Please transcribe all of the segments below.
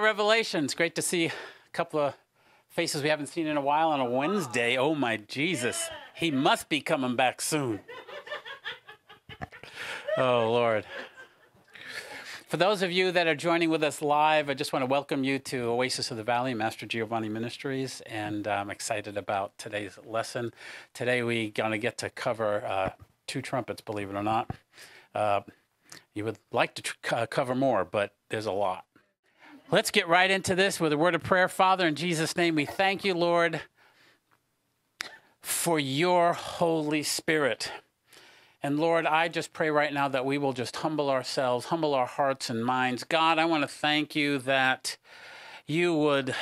Revelation. It's great to see a couple of faces we haven't seen in a while on a Wednesday. Oh, my Jesus. He must be coming back soon. Oh, Lord. For those of you that are joining with us live, I just want to welcome you to Oasis of the Valley, Mastrogiovanni Ministries, and I'm excited about today's lesson. Today we're going to get to cover two trumpets, believe it or not. You would like to cover more, but there's a lot. Let's get right into this with a word of prayer. Father, in Jesus' name, we thank you, Lord, for your Holy Spirit. And Lord, I just pray right now that we will just humble ourselves, humble our hearts and minds. God, I want to thank you that you would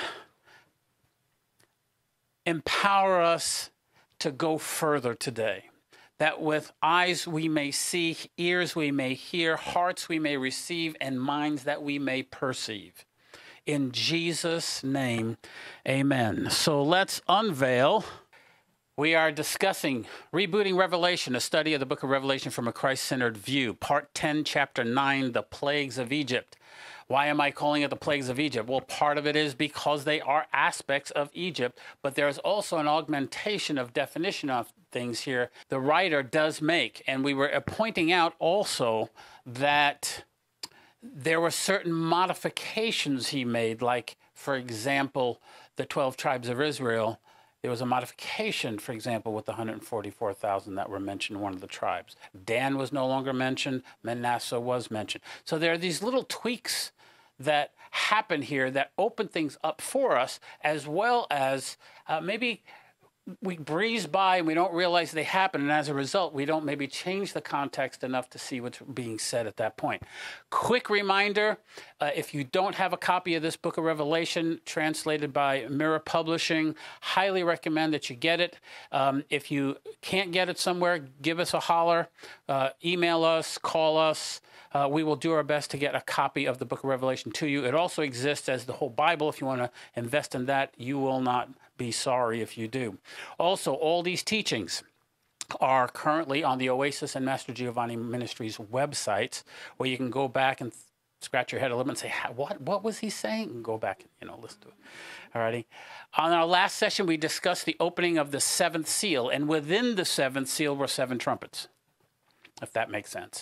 empower us to go further today. That with eyes we may see, ears we may hear, hearts we may receive, and minds that we may perceive. In Jesus' name, amen. So let's unveil. We are discussing Rebooting Revelation, a study of the book of Revelation from a Christ-centered view. Part 10, Chapter 9, The Plagues of Egypt. Why am I calling it the Plagues of Egypt? Well, part of it is because they are aspects of Egypt, but there's also an augmentation of definition of things here the writer does make. And we were pointing out also that there were certain modifications he made, like, for example, the 12 tribes of Israel. There was a modification, for example, with the 144,000 that were mentioned in one of the tribes. Dan was no longer mentioned. Manasseh was mentioned. So there are these little tweaks that happen here that open things up for us, as well as maybe we breeze by and we don't realize they happen, and as a result, we don't maybe change the context enough to see what's being said at that point. Quick reminder, if you don't have a copy of this book of Revelation, translated by Mirror Publishing, highly recommend that you get it. If you can't get it somewhere, give us a holler, email us, call us. We will do our best to get a copy of the book of Revelation to you. It also exists as the whole Bible. If you want to invest in that, you will not be sorry if you do. Also, all these teachings are currently on the Oasis and Mastrogiovanni Ministries websites, where you can go back and scratch your head a little bit and say, what was he saying? And go back and, listen to it. All righty. On our last session, we discussed the opening of the seventh seal, and within the seventh seal were 7 trumpets, if that makes sense.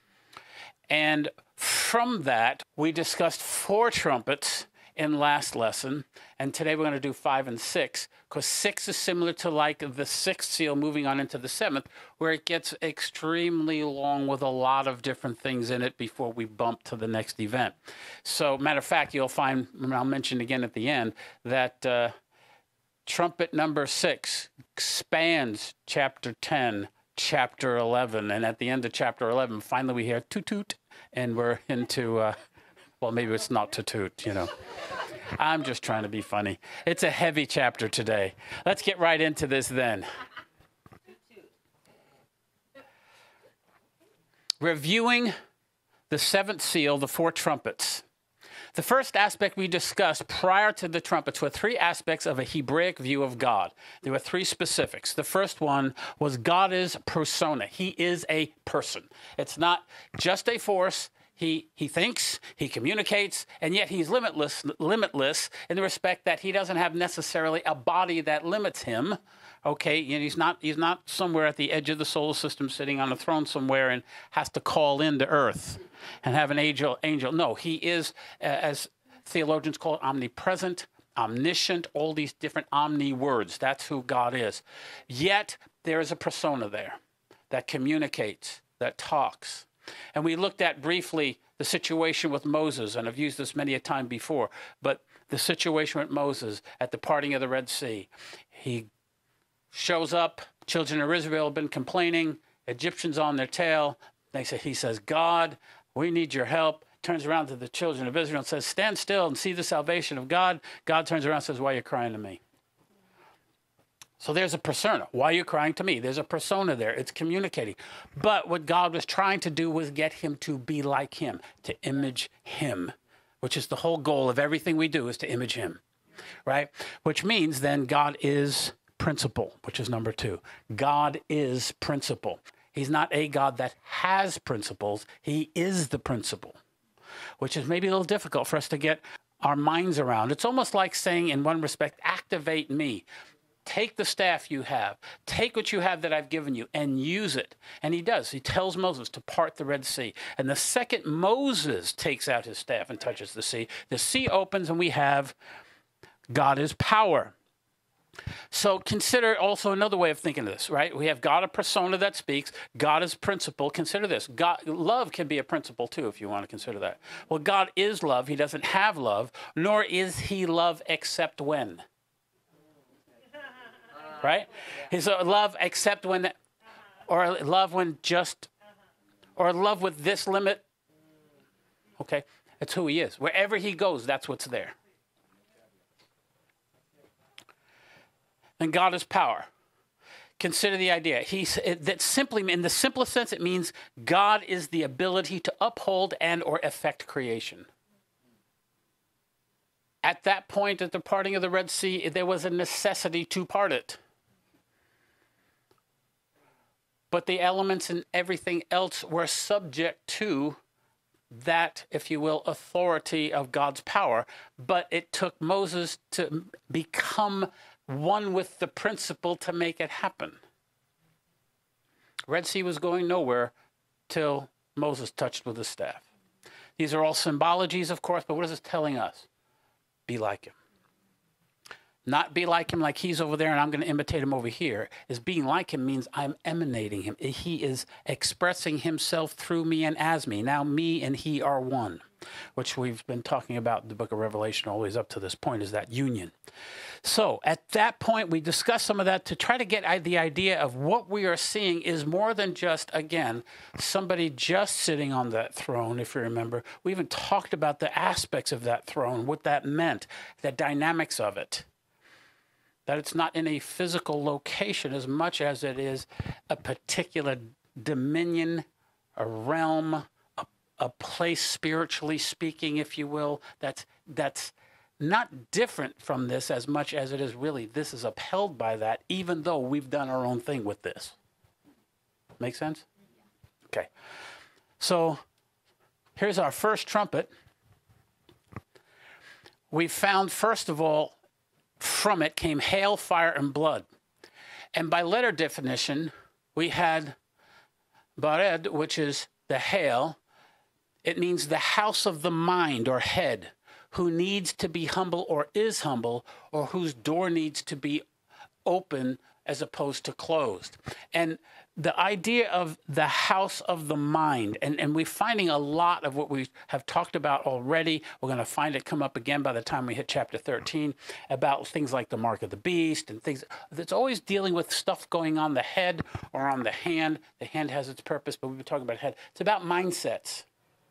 And from that, we discussed 4 trumpets in last lesson, and today we're going to do 5 and 6, because 6 is similar to like the 6th seal moving on into the 7th, where it gets extremely long with a lot of different things in it before we bump to the next event. So, matter of fact, you'll find, and I'll mention again at the end, that trumpet number 6 spans chapter 10, chapter 11, and at the end of chapter 11, finally we hear toot toot, and we're into, well, maybe it's not toot toot, I'm just trying to be funny. It's a heavy chapter today. Let's get right into this then. Reviewing the 7th seal, the 4 trumpets. The first aspect we discussed prior to the trumpets were 3 aspects of a Hebraic view of God. There were 3 specifics. The first one was God is persona. He is a person. It's not just a force. He thinks, he communicates, and yet he's limitless in the respect that he doesn't have necessarily a body that limits him. Okay, and he's not somewhere at the edge of the solar system sitting on a throne somewhere and has to call into earth and have an angel. No, he is, as theologians call it, omnipresent, omniscient, all these different omni words. That's who God is. Yet there is a persona there that communicates, that talks. And we looked at briefly the situation with Moses, and I've used this many a time before, but the situation with Moses at the parting of the Red Sea. He shows up, children of Israel have been complaining, Egyptians on their tail. He says, God, we need your help. Turns around to the children of Israel and says, stand still and see the salvation of God. God turns around and says, why are you crying to me? So there's a persona. Why are you crying to me? There's a persona there. It's communicating. But what God was trying to do was get him to be like him, to image him, which is the whole goal of everything we do, is to image him, right? Which means then God is principle, which is number 2. God is principle. He's not a God that has principles. He is the principle, which is maybe a little difficult for us to get our minds around. It's almost like saying, in one respect, activate me. Take the staff you have. Take what you have that I've given you and use it. And he does. He tells Moses to part the Red Sea. And the second Moses takes out his staff and touches the sea opens and we have God is power. So consider also another way of thinking of this, right? We have God, a persona that speaks. God is principle. Consider this. God, love can be a principle too, if you want to consider that. Well, God is love. He doesn't have love, nor is he love except when. Right? He's love except when, or love when just, or love with this limit. Okay? That's who he is. Wherever he goes, that's what's there. And God is power. Consider the idea. That simply, in the simplest sense, it means God is the ability to uphold and or effect creation. At that point, at the parting of the Red Sea, there was a necessity to part it. But the elements and everything else were subject to that, if you will, authority of God's power. But it took Moses to become one with the principle to make it happen. Red Sea was going nowhere till Moses touched with his staff. These are all symbologies, of course, but what is this telling us? Be like him. Not be like him like he's over there and I'm going to imitate him over here. Is being like him means I'm emanating him. He is expressing himself through me and as me. Now me and he are one, which we've been talking about in the book of Revelation always up to this point, is that union. So at that point, we discussed some of that to try to get the idea of what we are seeing is more than just, again, somebody just sitting on that throne, if you remember. We even talked about the aspects of that throne, what that meant, the dynamics of it. That it's not in a physical location as much as it is a particular dominion, a realm, a place spiritually speaking, if you will, that's not different from this as much as it is really this is upheld by that, even though we've done our own thing with this. Make sense? Okay. So here's our first trumpet. We found, first of all, from it came hail, fire, and blood. And by letter definition, we had Bared, which is the hail. It means the house of the mind or head, who needs to be humble or is humble, or whose door needs to be open as opposed to closed. And the idea of the house of the mind, and we're finding a lot of what we have talked about already. We're going to find it come up again by the time we hit chapter 13, about things like the mark of the beast and things. It's always dealing with stuff going on the head or on the hand. The hand has its purpose, but we've been talking about head. It's about mindsets.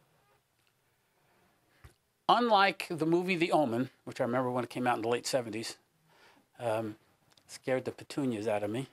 Unlike the movie The Omen, which I remember when it came out in the late 70s, scared the petunias out of me.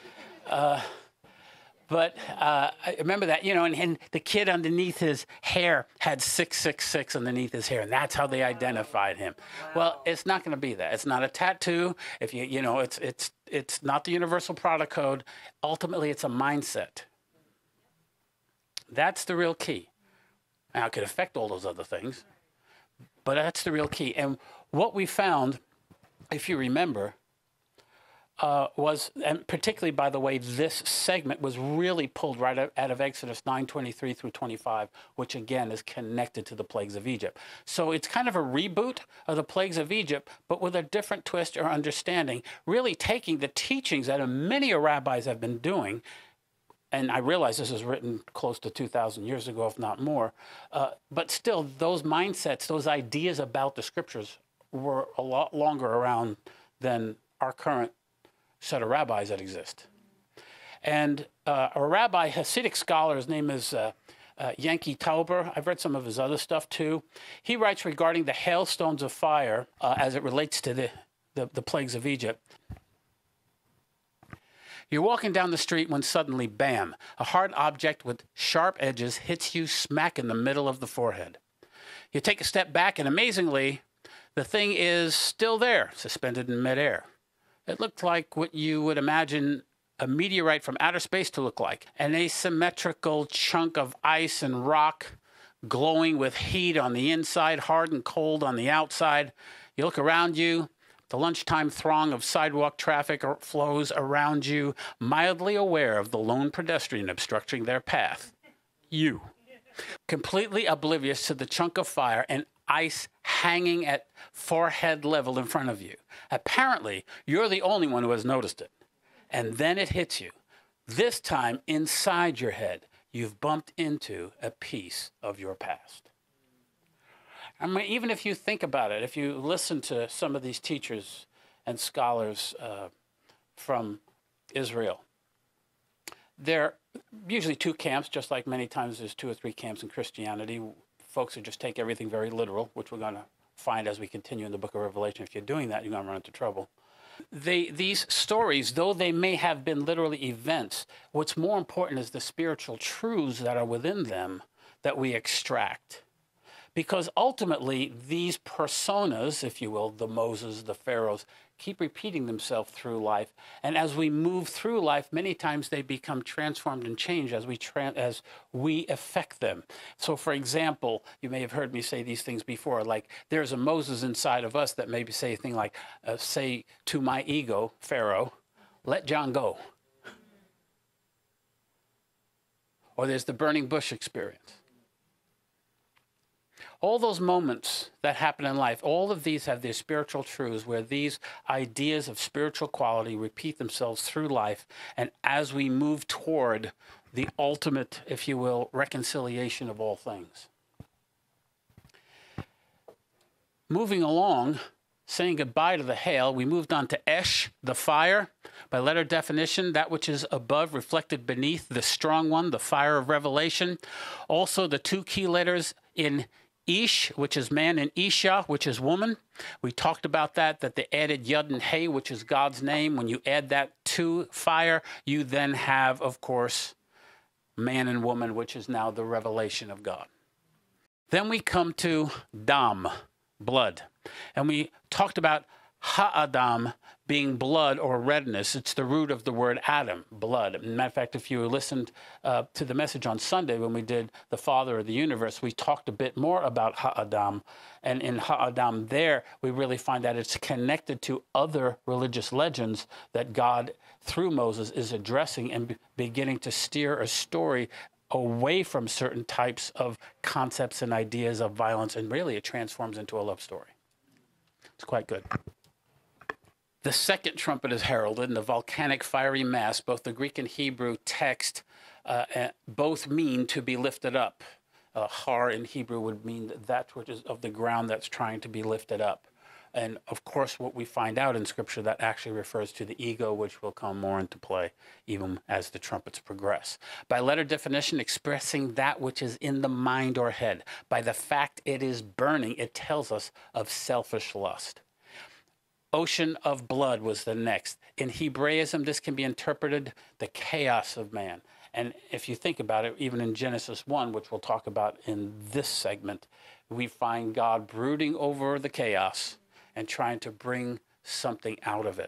But I remember that, and the kid underneath his hair had 666 underneath his hair, and that's how they identified him. Wow. Well, it's not going to be that. It's not a tattoo. If it's not the universal product code. Ultimately, it's a mindset. That's the real key. Now, it could affect all those other things, but that's the real key. And what we found, if you remember, was, and particularly, by the way, this segment was really pulled right out of Exodus 9:23 through 25, which again is connected to the plagues of Egypt. So it's kind of a reboot of the plagues of Egypt, but with a different twist or understanding, really taking the teachings that many rabbis have been doing. And I realize this was written close to 2,000 years ago, if not more. But still, those mindsets, those ideas about the scriptures were a lot longer around than our current set of rabbis that exist. And a rabbi, Hasidic scholar, his name is Yankee Tauber. I've read some of his other stuff too. He writes regarding the hailstones of fire as it relates to the plagues of Egypt. You're walking down the street when suddenly, bam, a hard object with sharp edges hits you smack in the middle of the forehead. You take a step back, and amazingly, the thing is still there, suspended in midair. It looked like what you would imagine a meteorite from outer space to look like, an asymmetrical chunk of ice and rock glowing with heat on the inside, hard and cold on the outside. You look around you, the lunchtime throng of sidewalk traffic flows around you, mildly aware of the lone pedestrian obstructing their path. You. Completely oblivious to the chunk of fire and ice hanging at forehead level in front of you. Apparently, you're the only one who has noticed it. And then it hits you. This time, inside your head, you've bumped into a piece of your past. I mean, even if you think about it, if you listen to some of these teachers and scholars from Israel, there are usually two camps, just like many times there's 2 or 3 camps in Christianity. Folks who just take everything very literal, which we're going to find as we continue in the book of Revelation. If you're doing that, you're going to run into trouble. These stories, though they may have been literally events, what's more important is the spiritual truths that are within them that we extract. Because ultimately, these personas, if you will, the Moses, the Pharaohs, keep repeating themselves through life. And as we move through life, many times they become transformed and changed as we affect them. So, for example, you may have heard me say these things before, like there's a Moses inside of us that maybe say a thing like, say to my ego, Pharaoh, let John go. Or there's the burning bush experience. All those moments that happen in life, all of these have their spiritual truths where these ideas of spiritual quality repeat themselves through life. And as we move toward the ultimate, if you will, reconciliation of all things. Moving along, saying goodbye to the hail, we moved on to Esh, the fire. By letter definition, that which is above, reflected beneath, the strong one, the fire of revelation. Also, the 2 key letters in Ish, which is man, and Isha, which is woman. We talked about that they added Yud and Hey, which is God's name. When you add that to fire, you then have, of course, man and woman, which is now the revelation of God. Then we come to Dam, blood. And we talked about Ha'adam being blood or redness. It's the root of the word Adam, blood. Matter of fact, if you listened to the message on Sunday when we did the Father of the Universe, we talked a bit more about Ha'adam. And in Ha'adam there, we really find that it's connected to other religious legends that God, through Moses, is addressing and beginning to steer a story away from certain types of concepts and ideas of violence. And really, it transforms into a love story. It's quite good. The second trumpet is heralded in the volcanic fiery mass. Both the Greek and Hebrew text both mean to be lifted up. Har in Hebrew would mean that which is of the ground that's trying to be lifted up. And of course, what we find out in Scripture, that actually refers to the ego, which will come more into play even as the trumpets progress. By letter definition, expressing that which is in the mind or head. By the fact it is burning, it tells us of selfish lust. Ocean of blood was the next. In Hebraism, this can be interpreted the chaos of man. And if you think about it, even in Genesis 1, which we'll talk about in this segment, we find God brooding over the chaos and trying to bring something out of it.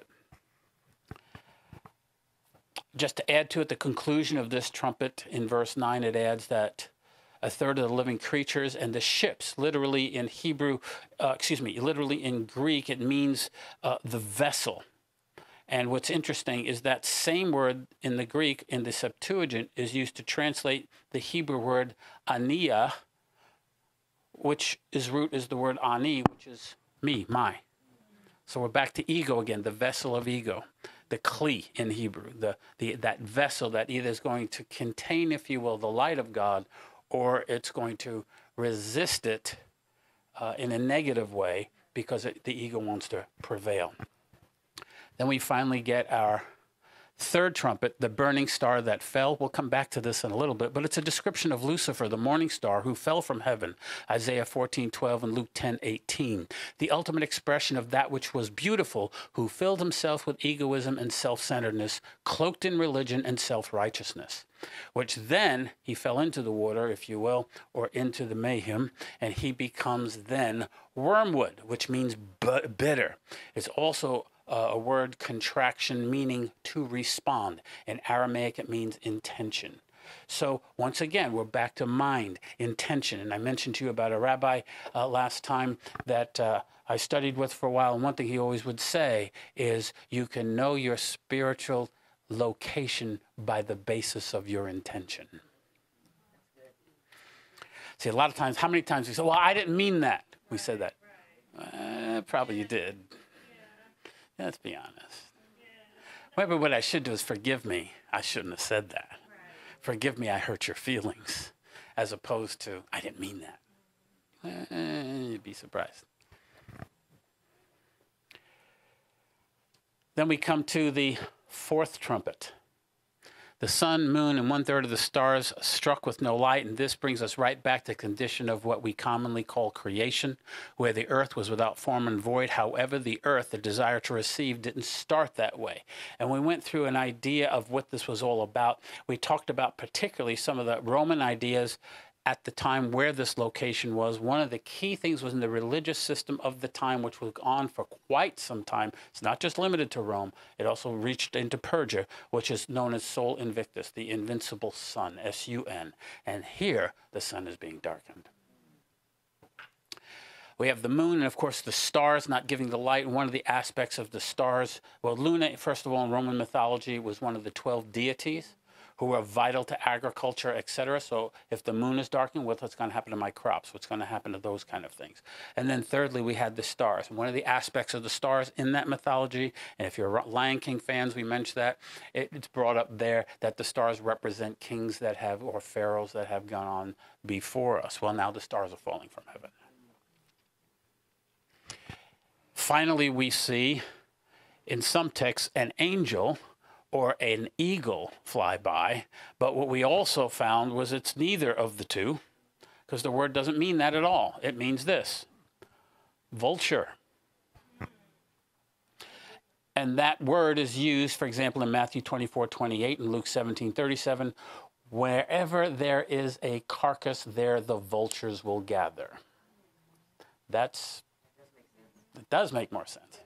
Just to add to it, the conclusion of this trumpet in verse 9, it adds that a third of the living creatures and the ships, literally in literally in Greek, it means the vessel. And what's interesting is that same word in the Greek, in the Septuagint, is used to translate the Hebrew word ania, which is root is the word ani, which is me, my. So we're back to ego again, the vessel of ego, the kli in Hebrew, that vessel that either is going to contain, if you will, the light of God, or it's going to resist it in a negative way because the ego wants to prevail. Then we finally get our third trumpet, the burning star that fell. We'll come back to this in a little bit, but it's a description of Lucifer, the morning star who fell from heaven, Isaiah 14:12 and Luke 10:18. The ultimate expression of that which was beautiful, who filled himself with egoism and self-centeredness, cloaked in religion and self-righteousness, which then he fell into the water, if you will, or into the mayhem, and he becomes then wormwood, which means bitter. It's also a word contraction meaning to respond. In Aramaic, it means intention. So once again, we're back to mind, intention. And I mentioned to you about a rabbi last time that I studied with for a while. And one thing he always would say is you can know your spiritual location by the basis of your intention. See, a lot of times, how many times we say, well, I didn't mean that. We said that. Probably you did. Let's be honest. Maybe what I should do is forgive me. I shouldn't have said that. Forgive me, I hurt your feelings. As opposed to, I didn't mean that. You'd be surprised. Then we come to the fourth trumpet. The sun, moon, and 1/3 of the stars struck with no light, and this brings us right back to the condition of what we commonly call creation, where the earth was without form and void. However, the earth, the desire to receive, didn't start that way. And we went through an idea of what this was all about. We talked about particularly some of the Roman ideas at the time where this location was. One of the key things was in the religious system of the time, which was on for quite some time. It's not just limited to Rome. It also reached into Persia, which is known as Sol Invictus, the invincible sun, S-U-N. And here, the sun is being darkened. We have the moon and, of course, the stars not giving the light. And one of the aspects of the stars, well, Luna, first of all, in Roman mythology, was one of the 12 deities who are vital to agriculture, etc. So if the moon is darkening, what's going to happen to my crops? What's going to happen to those kind of things? And then thirdly, we had the stars. And one of the aspects of the stars in that mythology, and if you're Lion King fans, we mentioned that, it's brought up there that the stars represent kings that have, or pharaohs that have gone on before us. Well, now the stars are falling from heaven. Finally, we see in some texts an angel or an eagle fly by, but what we also found was it's neither of the two, because the word doesn't mean that at all. It means this: vulture. And that word is used, for example, in Matthew 24:28 and Luke 17:37. Wherever there is a carcass, there the vultures will gather. It does make more sense.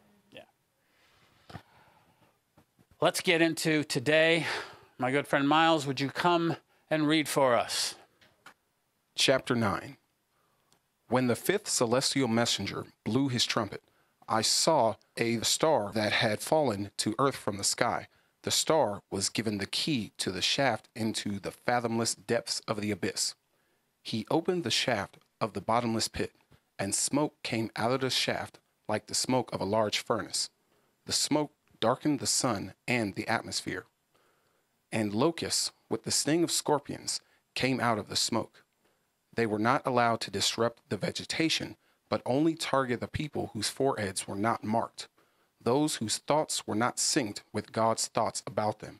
Let's get into today. My good friend Miles, would you come and read for us? Chapter 9. When the fifth celestial messenger blew his trumpet, I saw a star that had fallen to earth from the sky. The star was given the key to the shaft into the fathomless depths of the abyss. He opened the shaft of the bottomless pit, and smoke came out of the shaft like the smoke of a large furnace. The smoke darkened the sun and the atmosphere. And locusts, with the sting of scorpions, came out of the smoke. They were not allowed to disrupt the vegetation, but only target the people whose foreheads were not marked, those whose thoughts were not synced with God's thoughts about them.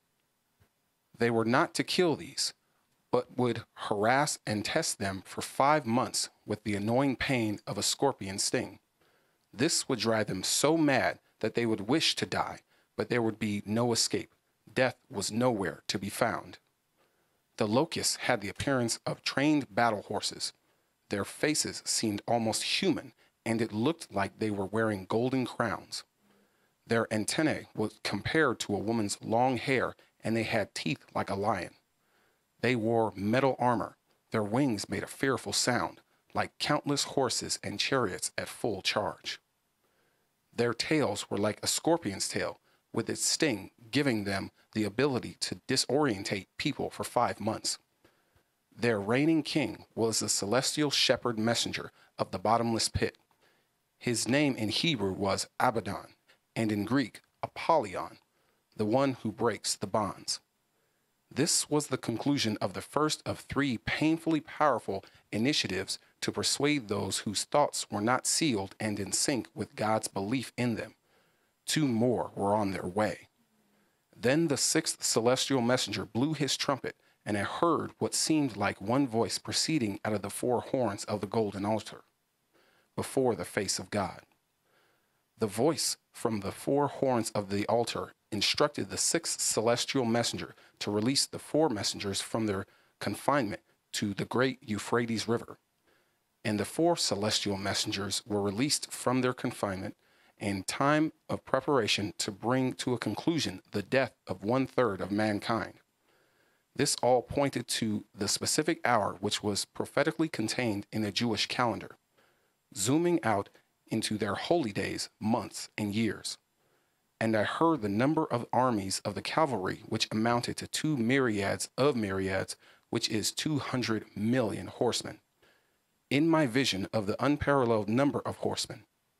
They were not to kill these, but would harass and test them for 5 months with the annoying pain of a scorpion sting. This would drive them so mad that they would wish to die, but there would be no escape. Death was nowhere to be found. The locusts had the appearance of trained battle horses. Their faces seemed almost human, and it looked like they were wearing golden crowns. Their antennae were compared to a woman's long hair, and they had teeth like a lion. They wore metal armor. Their wings made a fearful sound, like countless horses and chariots at full charge. Their tails were like a scorpion's tail, with its sting giving them the ability to disorientate people for 5 months. Their reigning king was the celestial shepherd messenger of the bottomless pit. His name in Hebrew was Abaddon, and in Greek, Apollyon, the one who breaks the bonds. This was the conclusion of the first of 3 painfully powerful initiatives to persuade those whose thoughts were not sealed and in sync with God's belief in them. 2 more were on their way. Then the 6th celestial messenger blew his trumpet, and I heard what seemed like one voice proceeding out of the 4 horns of the golden altar, before the face of God. The voice from the 4 horns of the altar instructed the 6th celestial messenger to release the 4 messengers from their confinement to the great Euphrates River. And the 4 celestial messengers were released from their confinement in time of preparation to bring to a conclusion the death of 1/3 of mankind. This all pointed to the specific hour which was prophetically contained in the Jewish calendar, zooming out into their holy days, months, and years. And I heard the number of armies of the cavalry, which amounted to 2 myriads of myriads, which is 200 million horsemen, in my vision of the unparalleled number of horsemen.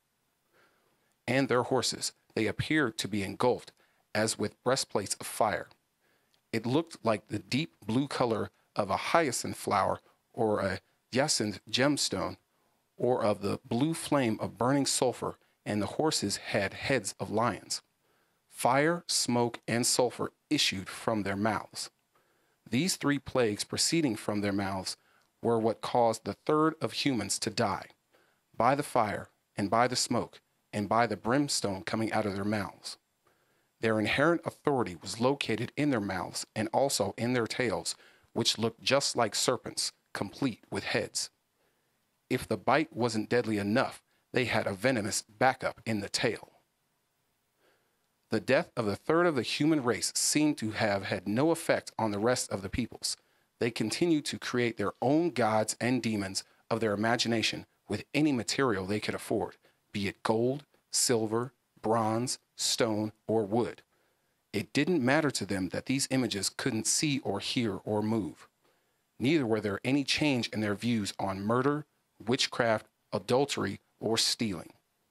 And their horses, they appeared to be engulfed as with breastplates of fire. It looked like the deep blue color of a hyacinth flower or a jacinth gemstone, or of the blue flame of burning sulfur, and the horses had heads of lions. Fire, smoke, and sulfur issued from their mouths. These 3 plagues proceeding from their mouths were what caused the third of humans to die, by the fire, and by the smoke, and by the brimstone coming out of their mouths. Their inherent authority was located in their mouths and also in their tails, which looked just like serpents, complete with heads. If the bite wasn't deadly enough, they had a venomous backup in the tail. The death of the third of the human race seemed to have had no effect on the rest of the peoples. They continued to create their own gods and demons of their imagination with any material they could afford, be it gold, silver, bronze, stone, or wood. It didn't matter to them that these images couldn't see or hear or move. Neither were there any change in their views on murder, witchcraft, adultery, or stealing.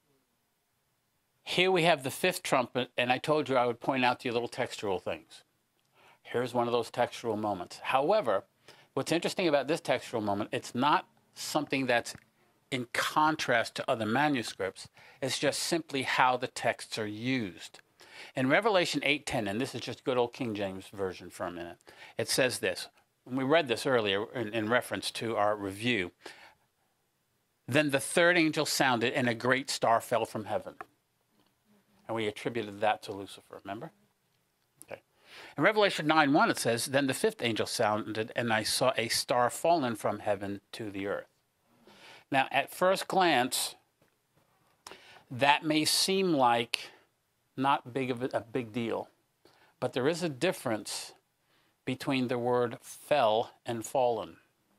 Here we have the 5th trumpet, and I told you I would point out to you little textual things. Here's one of those textual moments. However, what's interesting about this textual moment, it's not something that's in contrast to other manuscripts. It's just simply how the texts are used. In Revelation 8:10, and this is just good old King James Version for a minute, it says this. We read this earlier in reference to our review. Then the 3rd angel sounded, and a great star fell from heaven. And we attributed that to Lucifer, remember? Okay. In Revelation 9:1, it says, then the 5th angel sounded, and I saw a star fallen from heaven to the earth. Now, at first glance, that may seem like not big of a big deal, but there is a difference between the word fell and fallen.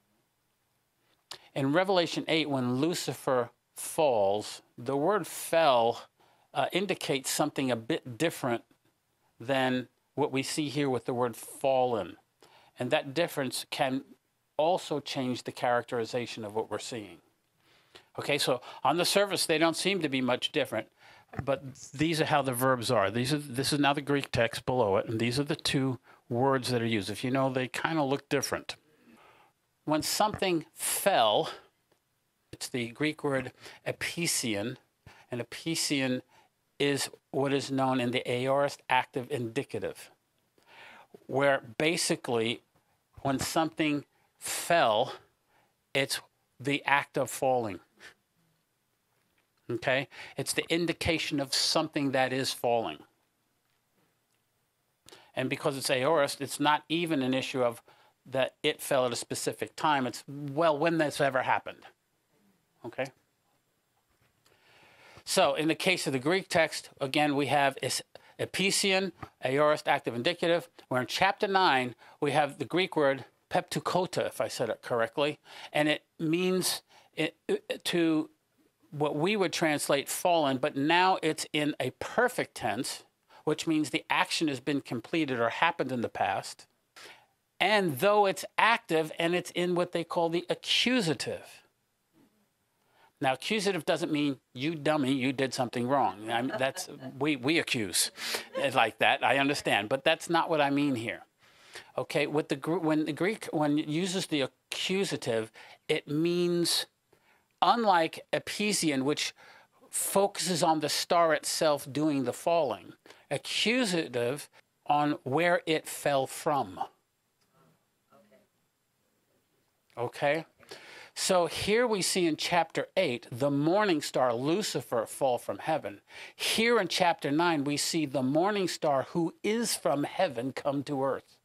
In Revelation 8, when Lucifer falls, the word fell indicates something a bit different than what we see here with the word fallen. And that difference can also change the characterization of what we're seeing. Okay, so on the surface, they don't seem to be much different, but these are how the verbs are. This is now the Greek text below it, and these are the 2 words that are used. If you know, they kind of look different. When something fell, it's the Greek word epision, and epision is what is known in the aorist active indicative, where basically when something fell, it's the act of falling. Okay? It's the indication of something that is falling. And because it's aorist, it's not even an issue of that it fell at a specific time. It's, well, when this ever happened. Okay? So in the case of the Greek text, again, we have epision, aorist active indicative, where in chapter 9, we have the Greek word peptukota, if I said it correctly, and it means to what we would translate fallen, but now it's in a perfect tense, which means the action has been completed or happened in the past. And though it's active, and it's in what they call the accusative. Now, accusative doesn't mean you dummy, you did something wrong. That's we accuse like that. I understand, but that's not what I mean here. Okay, when the Greek it uses the accusative, it means, unlike epision, which focuses on the star itself doing the falling, accusative on where it fell from. Okay? So here we see in chapter 8, the morning star Lucifer fall from heaven. Here in chapter 9, we see the morning star who is from heaven come to earth.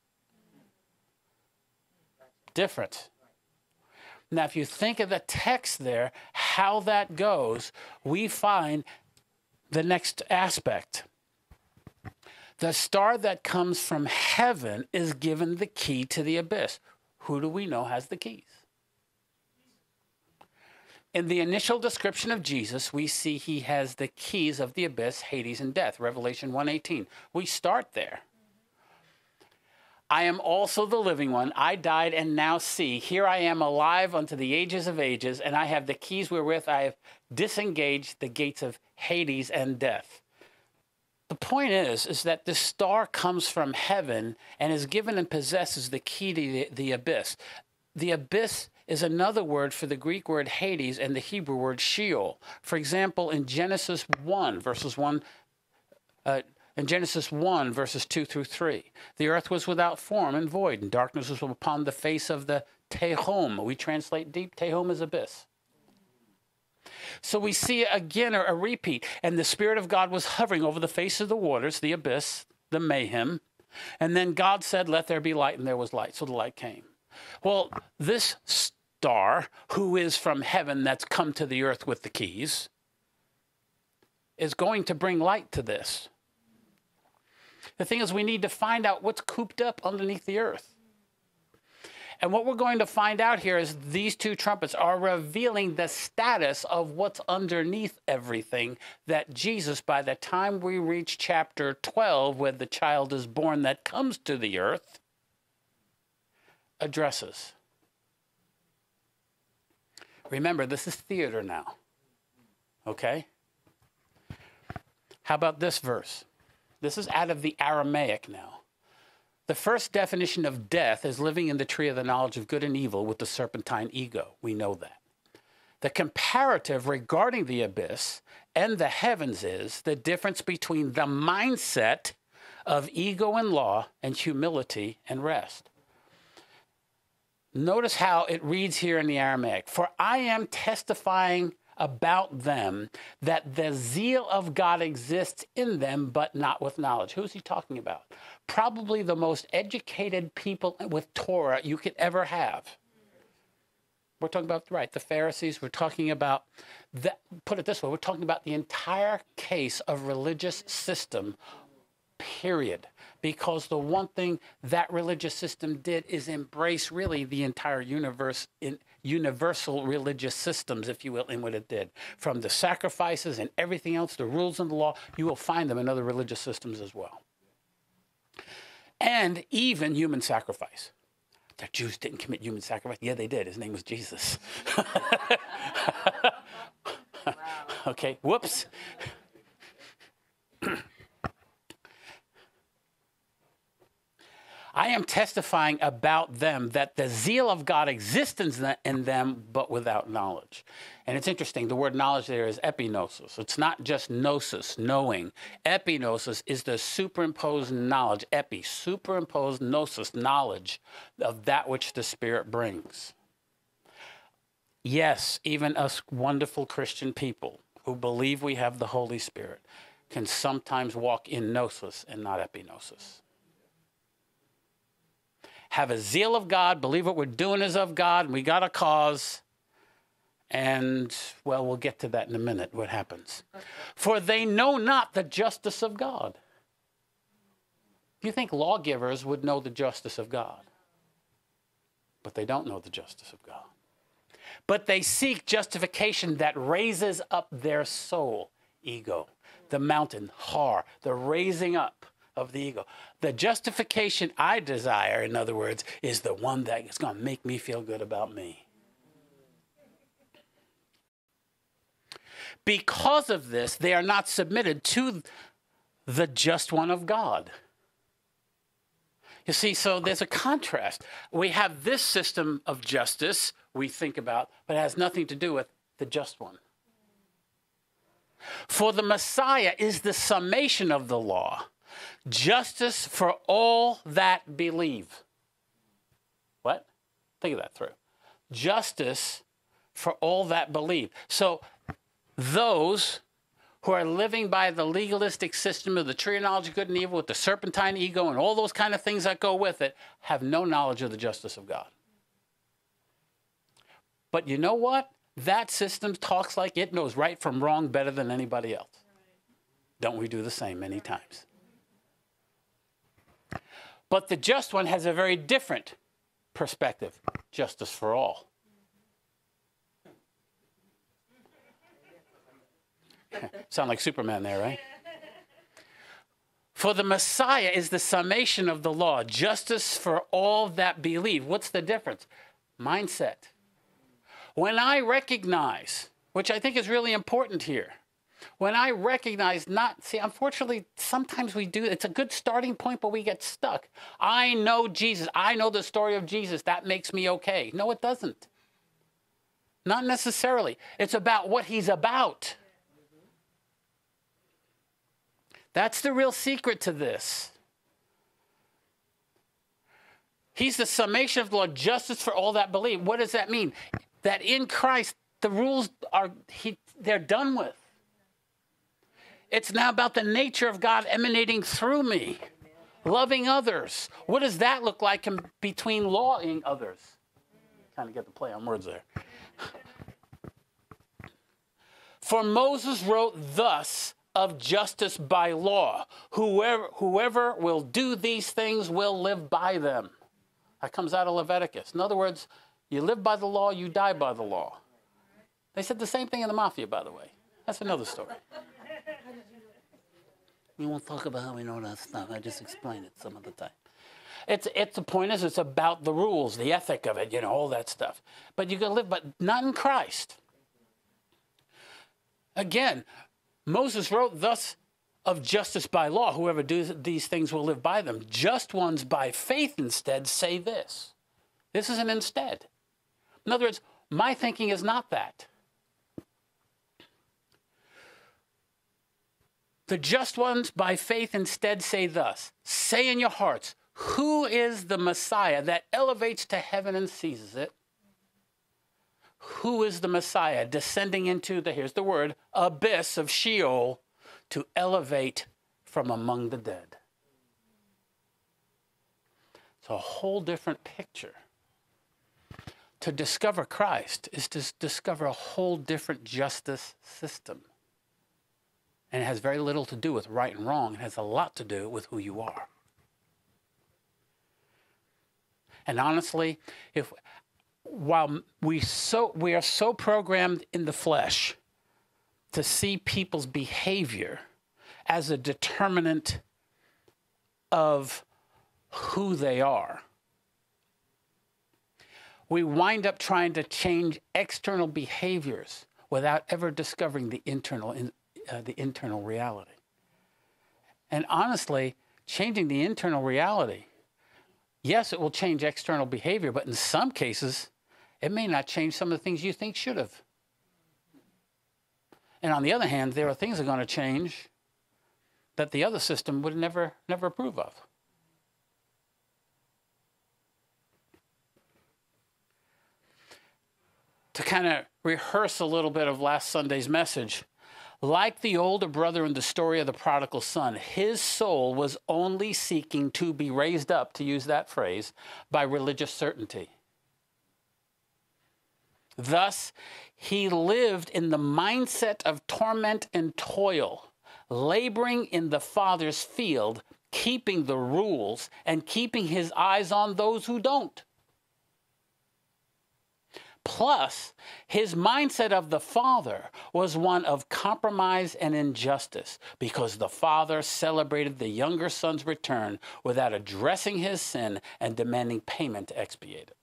Different. Now, if you think of the text there, how that goes, we find the next aspect. The star that comes from heaven is given the key to the abyss. Who do we know has the keys? In the initial description of Jesus, we see he has the keys of the abyss, Hades, and death. Revelation 1:18. We start there. I am also the living one. I died and now see. Here I am alive unto the ages of ages, and I have the keys wherewith I have disengaged the gates of Hades and death. The point is that the star comes from heaven and is given and possesses the key to the abyss. The abyss is another word for the Greek word Hades and the Hebrew word Sheol. For example, in Genesis 1, verses 2 through 3, the earth was without form and void, and darkness was upon the face of the Tehom. We translate deep. Tehom is abyss. So we see again a repeat. And the Spirit of God was hovering over the face of the waters, the abyss, the mayhem. And then God said, let there be light, and there was light. So the light came. Well, this star, who is from heaven that's come to the earth with the keys, is going to bring light to this. The thing is, we need to find out what's cooped up underneath the earth. And what we're going to find out here is these two trumpets are revealing the status of what's underneath everything that Jesus, by the time we reach chapter 12, where the child is born that comes to the earth, addresses. Remember, this is theater now. Okay? How about this verse? This is out of the Aramaic now. The first definition of death is living in the tree of the knowledge of good and evil with the serpentine ego. We know that. The comparative regarding the abyss and the heavens is the difference between the mindset of ego and law and humility and rest. Notice how it reads here in the Aramaic. For I am testifying about them that the zeal of God exists in them, but not with knowledge. Who's he talking about? Probably the most educated people with Torah you could ever have. We're talking about, right, the Pharisees. We're talking about, put it this way, we're talking about the entire case of religious system, period. Because the one thing that religious system did is embrace really the entire universe, in universal religious systems, if you will, in what it did. From the sacrifices and everything else, the rules and the law, you will find them in other religious systems as well. And even human sacrifice. The Jews didn't commit human sacrifice. Yeah, they did. His name was Jesus. Wow. Okay, whoops. I am testifying about them that the zeal of God exists in them, but without knowledge. And it's interesting, the word knowledge there is epignosis. It's not just gnosis, knowing. Epignosis is the superimposed knowledge, superimposed gnosis, knowledge of that which the Spirit brings. Yes, even us wonderful Christian people who believe we have the Holy Spirit can sometimes walk in gnosis and not epignosis. Have a zeal of God, believe what we're doing is of God, and we got a cause. And, well, we'll get to that in a minute, what happens. For they know not the justice of God. Do you think lawgivers would know the justice of God? But they don't know the justice of God. But they seek justification that raises up their soul, ego, the mountain, har, the raising up of the ego. The justification I desire, in other words, is the one that is going to make me feel good about me. Because of this, they are not submitted to the just one of God. You see, so there's a contrast. We have this system of justice we think about, but it has nothing to do with the just one. For the Messiah is the summation of the law. Justice for all that believe. What? Think of that through. Justice for all that believe. So those who are living by the legalistic system of the tree of knowledge of good and evil with the serpentine ego and all those kind of things that go with it have no knowledge of the justice of God. But you know what? That system talks like it knows right from wrong better than anybody else. Don't we do the same many times? But the just one has a very different perspective. Justice for all. Sound like Superman there, right? For the Messiah is the summation of the law, justice for all that believe. What's the difference? Mindset. When I recognize, which I think is really important here, when I recognize unfortunately, sometimes we do, it's a good starting point, but we get stuck. I know Jesus. I know the story of Jesus. That makes me okay. No, it doesn't. Not necessarily. It's about what he's about. That's the real secret to this. He's the summation of the law, justice for all that believe. What does that mean? That in Christ, the rules they're done with. It's now about the nature of God emanating through me, loving others. What does that look like between lawing others? Kind of get the play on words there. For Moses wrote thus of justice by law. Whoever will do these things will live by them. That comes out of Leviticus. In other words, you live by the law, you die by the law. They said the same thing in the mafia, by the way. That's another story. We won't talk about how we know that stuff. I just explain it some of the time. The point is, it's about the rules, the ethic of it, all that stuff. But you can live, but not in Christ. Again, Moses wrote thus of justice by law. Whoever does these things will live by them. Just ones by faith instead say this. This is an instead. In other words, my thinking is not that. The just ones by faith instead say thus. Say in your hearts, who is the Messiah that elevates to heaven and seizes it? Who is the Messiah descending into here's the word, abyss of Sheol to elevate from among the dead? It's a whole different picture. To discover Christ is to discover a whole different justice system. And it has very little to do with right and wrong. It has a lot to do with who you are. And honestly, while we are so programmed in the flesh to see people's behavior as a determinant of who they are, we wind up trying to change external behaviors without ever discovering the internal reality. And honestly, changing the internal reality, yes, it will change external behavior, but in some cases, it may not change some of the things you think should have. And on the other hand, there are things that are going to change that the other system would never approve of. To kind of rehearse a little bit of last Sunday's message, like the older brother in the story of the prodigal son, his soul was only seeking to be raised up, to use that phrase, by religious certainty. Thus, he lived in the mindset of torment and toil, laboring in the Father's field, keeping the rules and keeping his eyes on those who don't. Plus, his mindset of the Father was one of compromise and injustice because the Father celebrated the younger son's return without addressing his sin and demanding payment to expiate it.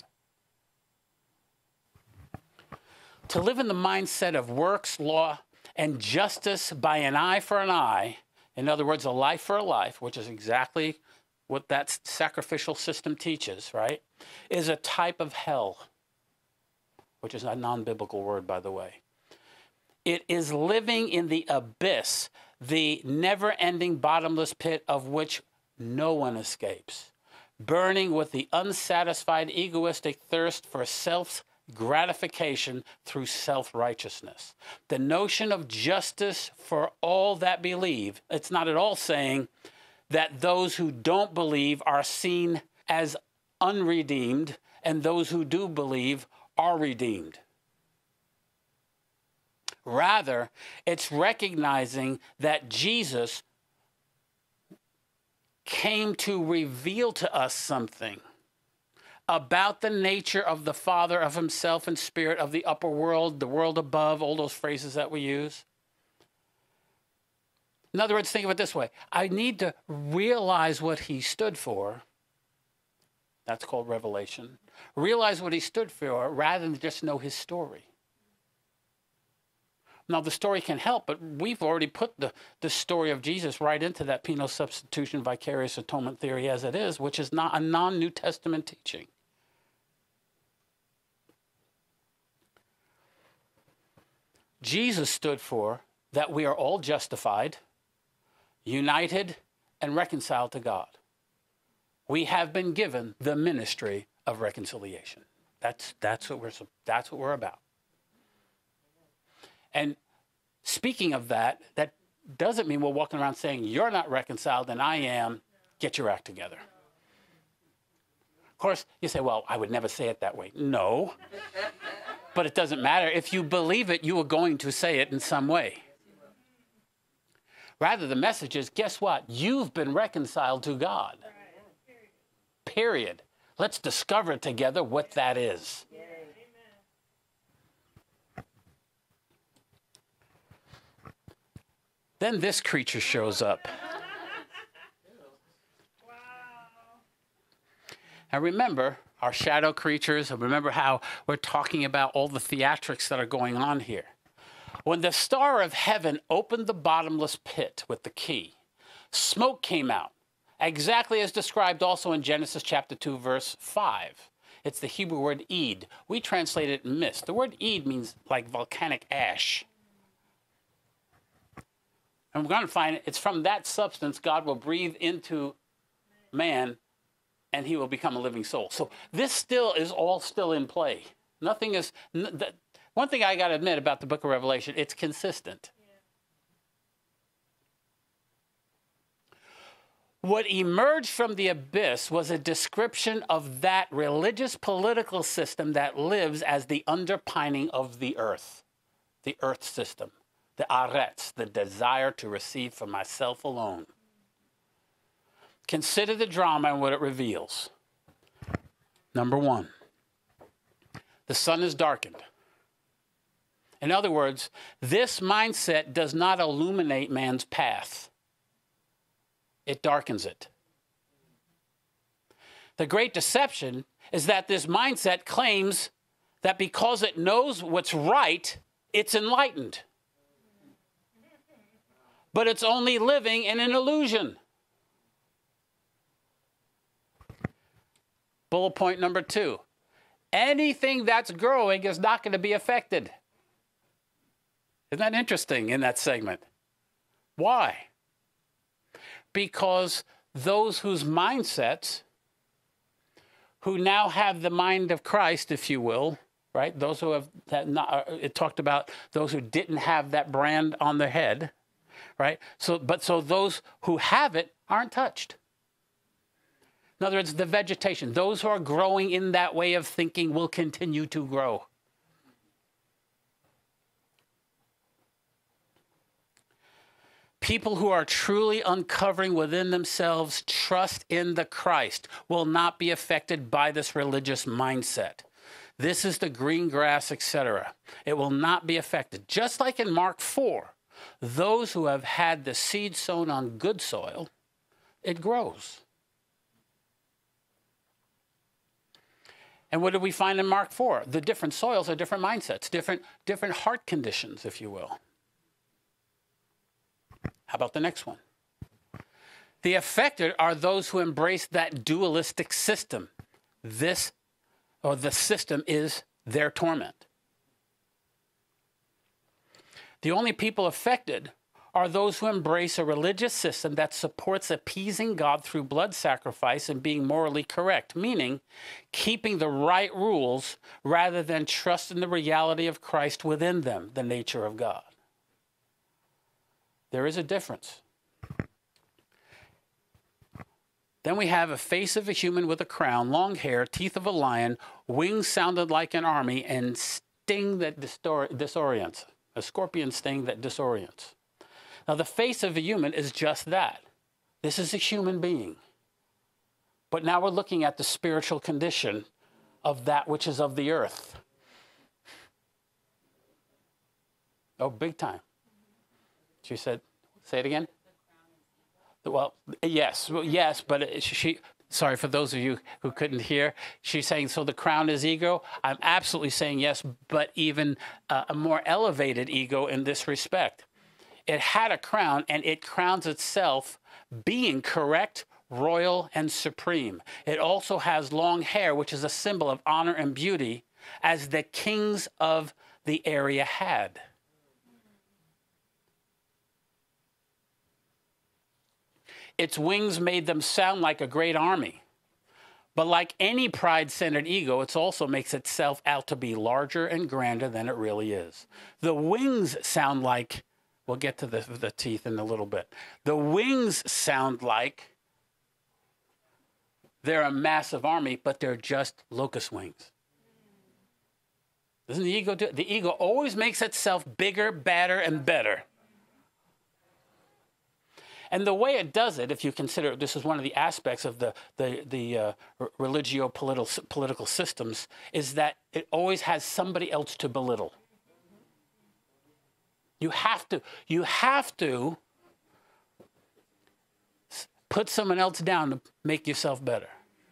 To live in the mindset of works, law, and justice by an eye for an eye, in other words, a life for a life, which is exactly what that sacrificial system teaches, right, is a type of hell. Which is a non-biblical word, by the way. It is living in the abyss, the never-ending bottomless pit of which no one escapes, burning with the unsatisfied egoistic thirst for self-gratification through self-righteousness. The notion of justice for all that believe, it's not at all saying that those who don't believe are seen as unredeemed and those who do believe are redeemed. Rather, it's recognizing that Jesus came to reveal to us something about the nature of the Father, of himself and spirit, of the upper world, the world above, all those phrases that we use. In other words, think of it this way. I need to realize what he stood for. That's called revelation. Realize what he stood for rather than just know his story. Now, the story can help, but we've already put the story of Jesus right into that penal substitution, vicarious atonement theory as it is, which is not a non-New Testament teaching. Jesus stood for that we are all justified, united, and reconciled to God. We have been given the ministry of reconciliation. That's what we're about. And speaking of that, that doesn't mean we're walking around saying, you're not reconciled and I am, get your act together. Of course, you say, well, I would never say it that way. No, but it doesn't matter. If you believe it, you are going to say it in some way. Rather, the message is, guess what? You've been reconciled to God. Period. Let's discover together what that is. Then this creature shows up. Now remember, our shadow creatures, and remember how we're talking about all the theatrics that are going on here. When the star of heaven opened the bottomless pit with the key, smoke came out, exactly as described also in Genesis chapter 2, verse 5. It's the Hebrew word Eid. We translate it mist. The word Eid means like volcanic ash. And we're going to find it's from that substance God will breathe into man and he will become a living soul. So this still is all still in play. Nothing is... One thing I got to admit about the book of Revelation, it's consistent. What emerged from the abyss was a description of that religious political system that lives as the underpinning of the earth system, the aretz, the desire to receive for myself alone. Consider the drama and what it reveals. Number one, the sun is darkened. In other words, this mindset does not illuminate man's path. It darkens it. The great deception is that this mindset claims that because it knows what's right, it's enlightened. But it's only living in an illusion. Bullet point number 2. Anything that's growing is not going to be affected. Isn't that interesting in that segment? Why? Because those whose mindsets, who now have the mind of Christ, if you will, right? Those who have that, it talked about those who didn't have that brand on their head, right? So those who have it aren't touched. In other words, the vegetation, those who are growing in that way of thinking will continue to grow. People who are truly uncovering within themselves trust in the Christ will not be affected by this religious mindset. This is the green grass, etc. It will not be affected. Just like in Mark 4, those who have had the seed sown on good soil, it grows. And what do we find in Mark 4? The different soils are different mindsets, different heart conditions, if you will. How about the next one? The affected are those who embrace that dualistic system. The system is their torment. The only people affected are those who embrace a religious system that supports appeasing God through blood sacrifice and being morally correct, meaning keeping the right rules rather than trusting the reality of Christ within them, the nature of God. There is a difference. Then we have a face of a human with a crown, long hair, teeth of a lion, wings sounded like an army, and sting that disorients. A scorpion sting that disorients. Now, the face of a human is just that. This is a human being. But now we're looking at the spiritual condition of that which is of the earth. Oh, big time. She said, say it again? Well, yes, but she, sorry for those of you who couldn't hear, she's saying, so the crown is ego? I'm absolutely saying yes, but even a more elevated ego in this respect. It had a crown, and it crowns itself being correct, royal, and supreme. It also has long hair, which is a symbol of honor and beauty, as the kings of the area had. Its wings made them sound like a great army. But like any pride-centered ego, it also makes itself out to be larger and grander than it really is. The wings sound like, we'll get to the teeth in a little bit. The wings sound like they're a massive army, but they're just locust wings. Doesn't the ego do it? The ego always makes itself bigger, badder, and better. And the way it does it, if you consider this is one of the aspects of the religio-political systems, is that it always has somebody else to belittle. You have to put someone else down to make yourself better.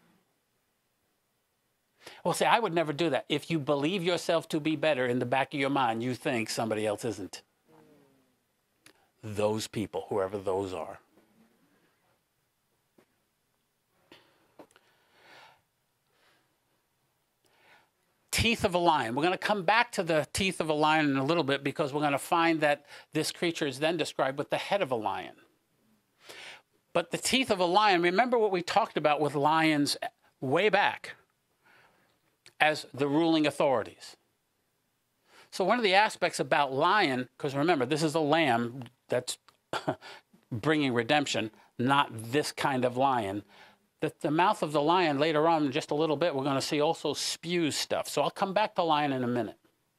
Well, say, I would never do that. If you believe yourself to be better, in the back of your mind, you think somebody else isn't. Those people, whoever those are. Teeth of a lion. We're going to come back to the teeth of a lion in a little bit, because we're going to find that this creature is then described with the head of a lion. But the teeth of a lion, remember what we talked about with lions way back as the ruling authorities. So one of the aspects about lion, because remember, this is a lamb that's bringing redemption, not this kind of lion. The mouth of the lion, later on, in just a little bit, we're going to see also spews stuff. So I'll come back to lion in a minute.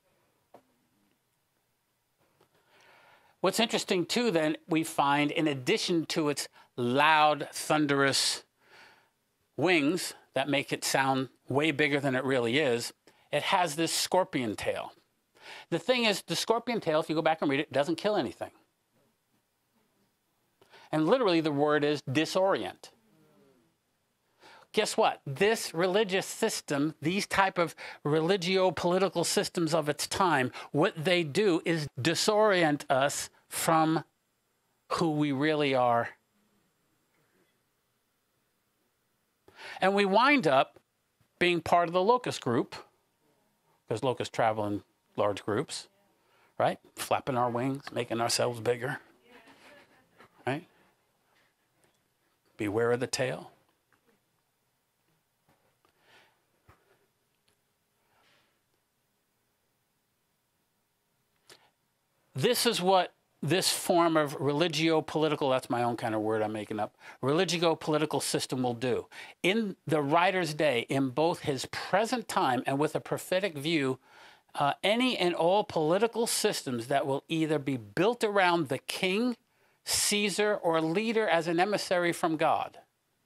What's interesting, too, then, we find, in addition to its loud, thunderous wings that make it sound way bigger than it really is, it has this scorpion tail. The thing is, the scorpion tail, if you go back and read it, doesn't kill anything. And literally the word is disorient. Guess what? This religious system, these type of religio-political systems of its time, what they do is disorient us from who we really are. And we wind up being part of the locust group, because locusts travel in large groups, right? Flapping our wings, making ourselves bigger, right? Beware of the tail. This is what this form of religio-political, that's my own kind of word I'm making up, religio-political system will do. In the writer's day, in both his present time and with a prophetic view, any and all political systems that will either be built around the king, Caesar, or leader as an emissary from God.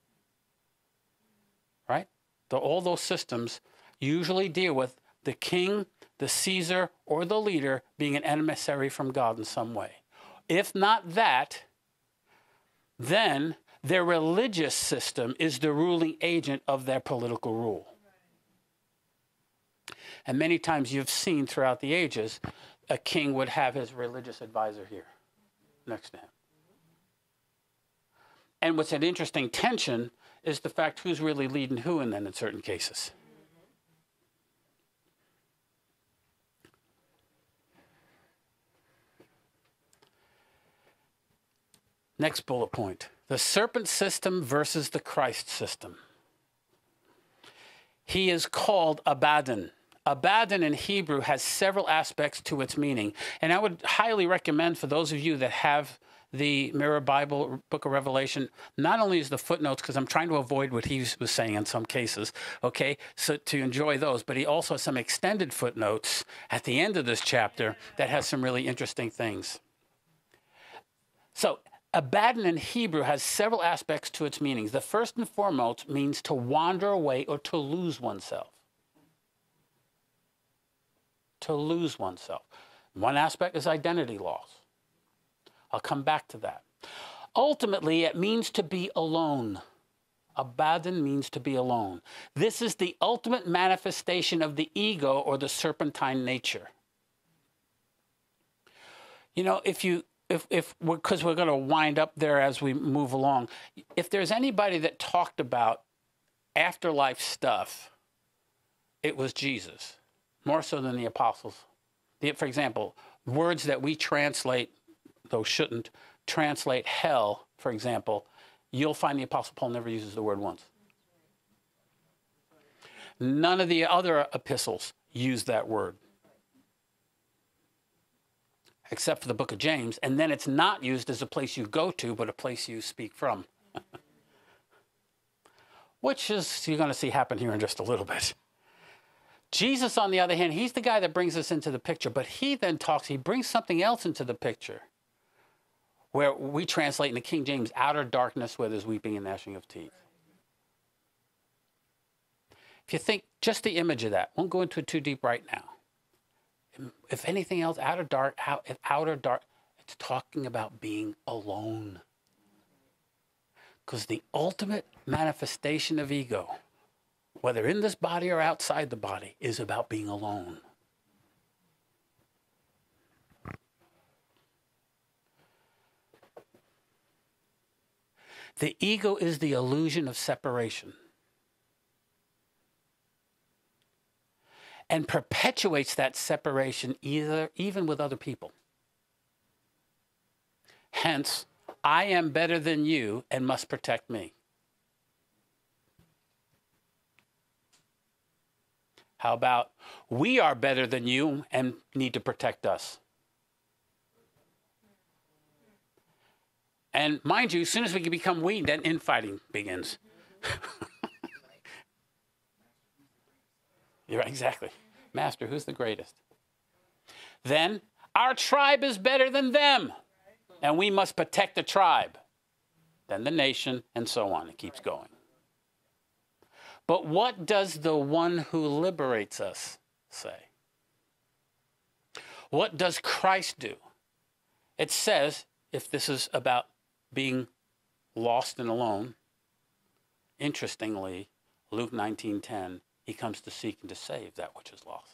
Right? All those systems usually deal with the king, the Caesar, or the leader being an emissary from God in some way. If not that, then their religious system is the ruling agent of their political rule. And many times you've seen throughout the ages, a king would have his religious advisor here, next to him. And what's an interesting tension is the fact who's really leading who in certain cases. Next bullet point, the serpent system versus the Christ system. He is called Abaddon. Abaddon in Hebrew has several aspects to its meaning. And I would highly recommend for those of you that have the Mirror Bible, Book of Revelation, not only is the footnotes, because I'm trying to avoid what he was saying in some cases, okay, so to enjoy those, but he also has some extended footnotes at the end of this chapter that has some really interesting things. So Abaddon in Hebrew has several aspects to its meanings. The first and foremost means to wander away or to lose oneself. To lose oneself. One aspect is identity loss. I'll come back to that. Ultimately, it means to be alone. Abaddon means to be alone. This is the ultimate manifestation of the ego or the serpentine nature. You know, because we're going to wind up there as we move along. If there's anybody that talked about afterlife stuff, it was Jesus, more so than the apostles. For example, words that we translate, though shouldn't, translate hell, for example, you'll find the Apostle Paul never uses the word once. None of the other epistles use that word, except for the book of James, and then it's not used as a place you go to, but a place you speak from. Which is, you're going to see happen here in just a little bit. Jesus, on the other hand, he's the guy that brings us into the picture, but he brings something else into the picture, where we translate in the King James, outer darkness where there's weeping and gnashing of teeth. If you think just the image of that, won't go into it too deep right now. If anything else, outer dark, it's talking about being alone. Because the ultimate manifestation of ego, whether in this body or outside the body, is about being alone. The ego is the illusion of separation and perpetuates that separation even with other people. Hence, I am better than you and must protect me. How about, we are better than you and need to protect us? And mind you, as soon as we can become we, then infighting begins. You're right, exactly. Master, who's the greatest? Then, our tribe is better than them, and we must protect the tribe. Then the nation, and so on. It keeps going. But what does the one who liberates us say? What does Christ do? It says, if this is about being lost and alone, interestingly, Luke 19:10, he comes to seek and to save that which is lost.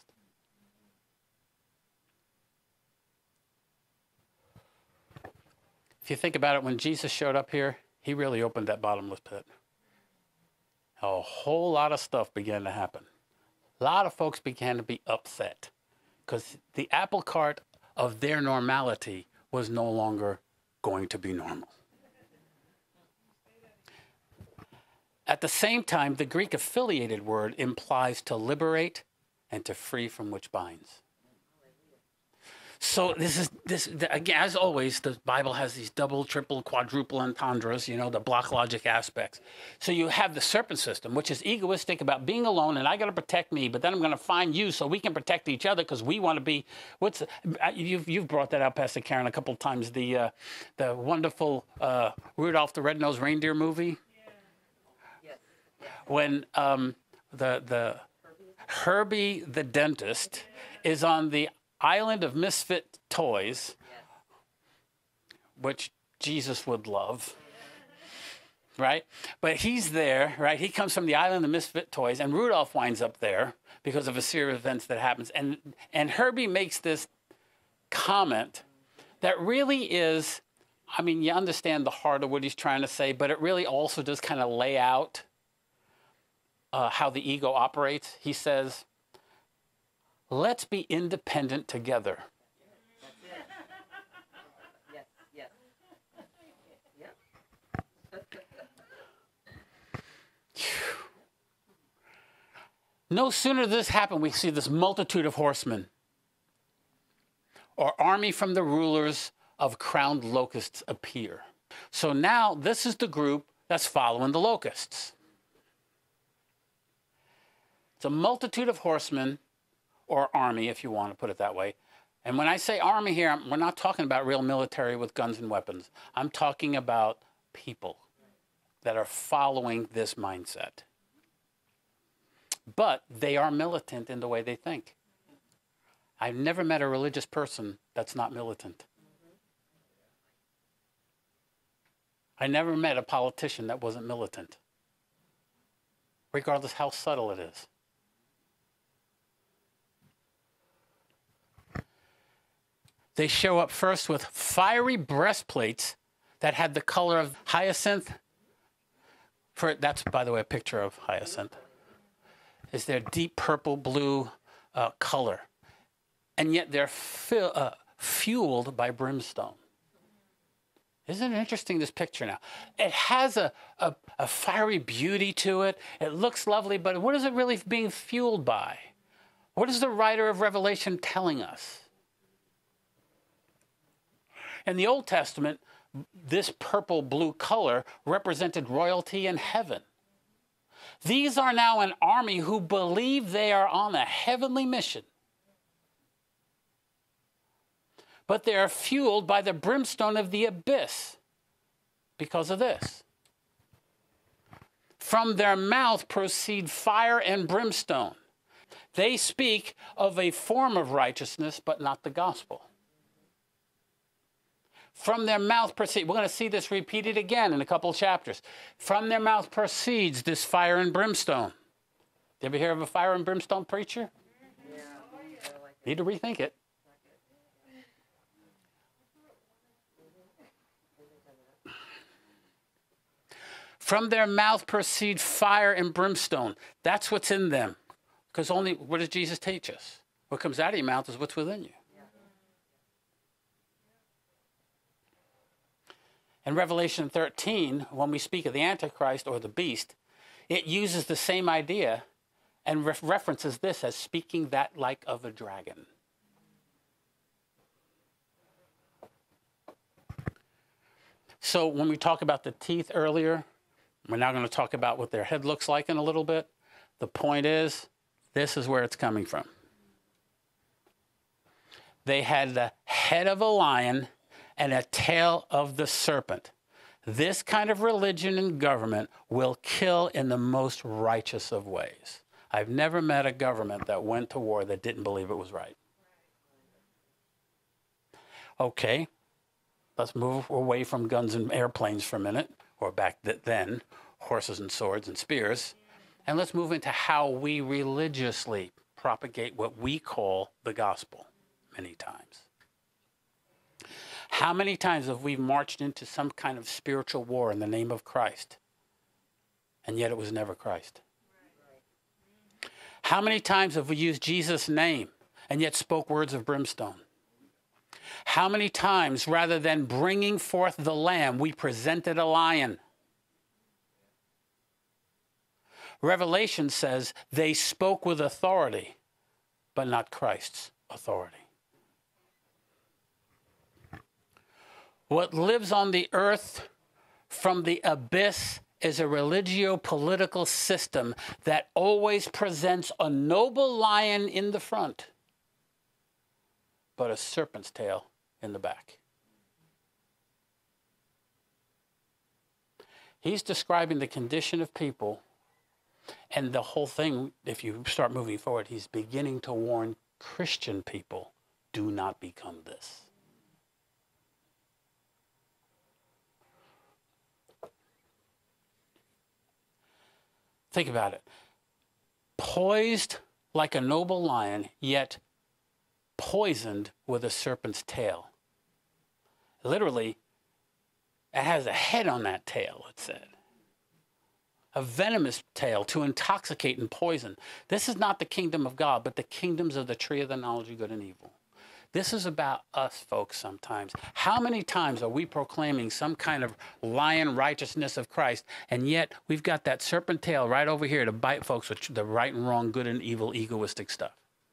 If you think about it, when Jesus showed up here, he really opened that bottomless pit. A whole lot of stuff began to happen. A lot of folks began to be upset because the apple cart of their normality was no longer going to be normal. At the same time, the Greek affiliated word implies to liberate and to free from which binds. So this again, as always, the Bible has these double, triple, quadruple entendres, the block logic aspects. So you have the serpent system, which is egoistic about being alone, and I got to protect me, but then I'm going to find you so we can protect each other because we want to be. You've brought that out, Pastor Karen, a couple of times. The wonderful Rudolph the Red-Nosed Reindeer movie. When the Herbie the dentist is on the island of misfit toys, which Jesus would love, right? But he's there, right? He comes from the island of misfit toys, and Rudolph winds up there because of a series of events that happens. And Herbie makes this comment that really is, you understand the heart of what he's trying to say, but it really also does kind of lay out how the ego operates. He says, let's be independent together. Yes. No sooner does this happen, we see this multitude of horsemen, or army from the rulers of crowned locusts appear. So now this is the group that's following the locusts. It's a multitude of horsemen, or army, if you want to put it that way. And when I say army here, we're not talking about real military with guns and weapons. I'm talking about people that are following this mindset. But they are militant in the way they think. I've never met a religious person that's not militant. I never met a politician that wasn't militant, regardless how subtle it is. They show up first with fiery breastplates that had the color of hyacinth. That's, by the way, a picture of hyacinth. Is their deep purple blue color. And yet they're fueled by brimstone. Isn't it interesting, this picture now? It has a fiery beauty to it. It looks lovely, but what is it really being fueled by? What is the writer of Revelation telling us? In the Old Testament, this purple-blue color represented royalty in heaven. These are now an army who believe they are on a heavenly mission. But they are fueled by the brimstone of the abyss because of this. From their mouth proceed fire and brimstone. They speak of a form of righteousness, but not the gospel. From their mouth proceed. We're going to see this repeated again in a couple of chapters. From their mouth proceeds this fire and brimstone. You ever hear of a fire and brimstone preacher? Yeah. Need to rethink it. From their mouth proceed fire and brimstone. That's what's in them. Because what does Jesus teach us? What comes out of your mouth is what's within you. In Revelation 13, when we speak of the Antichrist or the beast, it uses the same idea and references this as speaking that like of a dragon. So when we talk about the teeth earlier, we're now going to talk about what their head looks like in a little bit. The point is, this is where it's coming from. They had the head of a lion and a tail of the serpent. This kind of religion and government will kill in the most righteous of ways. I've never met a government that went to war that didn't believe it was right. Okay, let's move away from guns and airplanes for a minute, or back then, horses and swords and spears, and let's move into how we religiously propagate what we call the gospel many times. How many times have we marched into some kind of spiritual war in the name of Christ, and yet it was never Christ? How many times have we used Jesus' name, and yet spoke words of brimstone? How many times, rather than bringing forth the lamb, we presented a lion? Revelation says they spoke with authority, but not Christ's authority. What lives on the earth from the abyss is a religio-political system that always presents a noble lion in the front, but a serpent's tail in the back. He's describing the condition of people, and the whole thing, if you start moving forward, he's beginning to warn Christian people, do not become this. Think about it. Poised like a noble lion, yet poisoned with a serpent's tail. Literally, it has a head on that tail, it said. A venomous tail to intoxicate and poison. This is not the kingdom of God, but the kingdoms of the tree of the knowledge of good and evil. This is about us, folks, sometimes. How many times are we proclaiming some kind of lion righteousness of Christ, and yet we've got that serpent tail right over here to bite folks with the right and wrong, good and evil, egoistic stuff?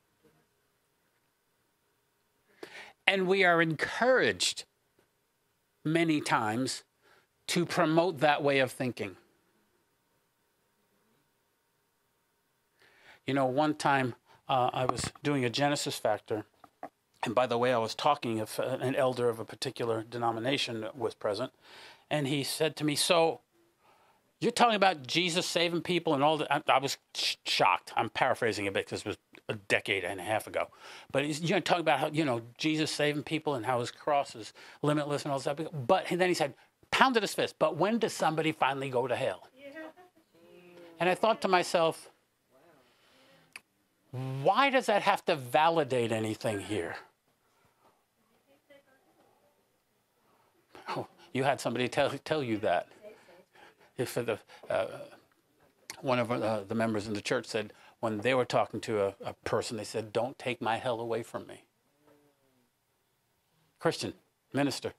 And we are encouraged many times to promote that way of thinking. You know, one time I was doing a Genesis factor, And by the way, I was talking if an elder of a particular denomination was present, and he said to me, "So you're talking about Jesus saving people and all that?" I was shocked. I'm paraphrasing a bit because it was a decade and a half ago. But you're talking about how, Jesus saving people and how his cross is limitless and all that. But and then he said, pounded his fist, "But when does somebody finally go to hell?" And I thought to myself, why does that have to validate anything here? Oh, you had somebody tell you that. If one of the members in the church said, when they were talking to a person, they said, "Don't take my hell away from me." Christian, minister.